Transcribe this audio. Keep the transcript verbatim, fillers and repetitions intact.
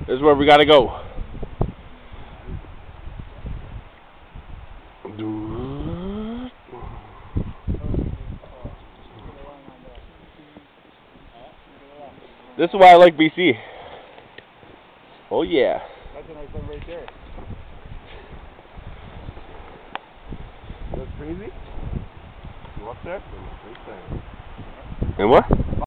This is where we gotta go. This is why I like B C. Oh yeah. That's a nice one right there. That's crazy. Go up there. And what?